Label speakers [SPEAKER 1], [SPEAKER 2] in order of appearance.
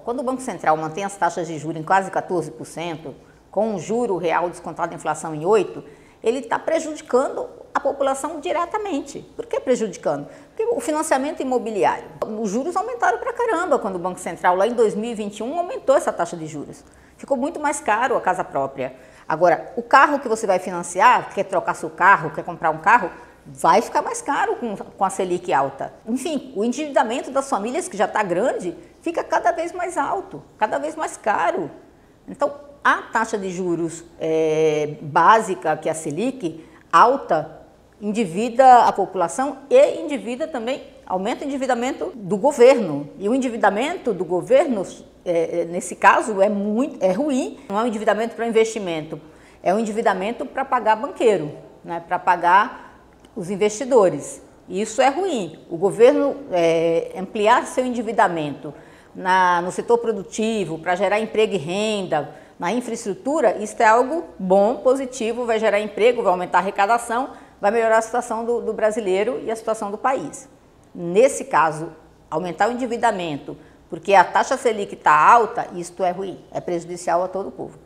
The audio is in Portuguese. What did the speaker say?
[SPEAKER 1] quando o Banco Central mantém as taxas de juros em quase 14%, com o juro real descontado da inflação em 8%, ele está prejudicando a população diretamente. Por que prejudicando? Porque o financiamento imobiliário, os juros aumentaram pra caramba quando o Banco Central, lá em 2021, aumentou essa taxa de juros. Ficou muito mais caro a casa própria. Agora, o carro que você vai financiar, quer trocar seu carro, quer comprar um carro, vai ficar mais caro com a Selic alta. Enfim, o endividamento das famílias, que já está grande, fica cada vez mais alto, cada vez mais caro. Então, a taxa de juros básica, que é a Selic, alta, endivida a população e endivida também, aumenta o endividamento do governo. E o endividamento do governo, nesse caso, é ruim. Não é um endividamento para investimento, é um endividamento para pagar banqueiro, né, para pagar os investidores. E isso é ruim. O governo ampliar seu endividamento no setor produtivo, para gerar emprego e renda, na infraestrutura, isso é algo bom, positivo, vai gerar emprego, vai aumentar a arrecadação, vai melhorar a situação do brasileiro e a situação do país. Nesse caso, aumentar o endividamento, porque a taxa Selic está alta, isto é ruim, é prejudicial a todo o povo.